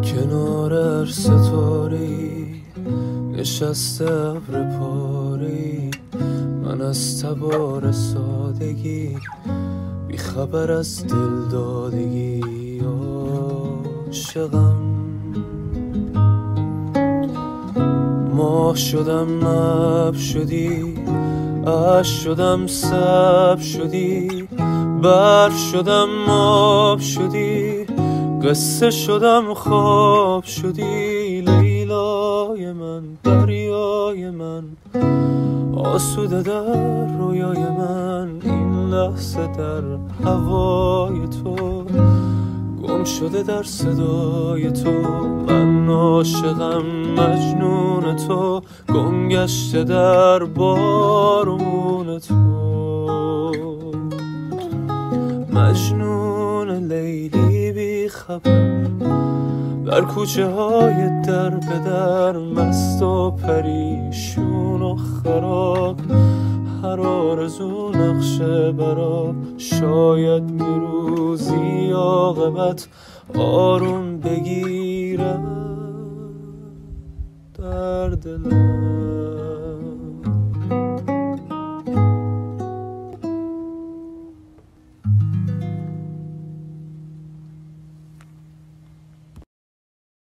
کنار هر ستاره‌ای نشسته ابر پاره‌ای، من از تبار سادگی بی خبر از دل دادگی عاشقم. ماه شدم ابر شدی، عشق شدم سبز شدی، برف شدم آب شدی، قصه شدم خواب شدی. لیلای من، دریای من، آسوده در رویای من، این لحظه در هوای تو، گم شده در صدای تو. من عاشقم مجنون تو، گم گشته در بارون تو. مجنون لیلی بی خبر در کوچه های در به در، مست و پریشون و خراب، هر آرزو نقشه براب. شاید یه روزی عاقبت آروم بگیرد در دلم.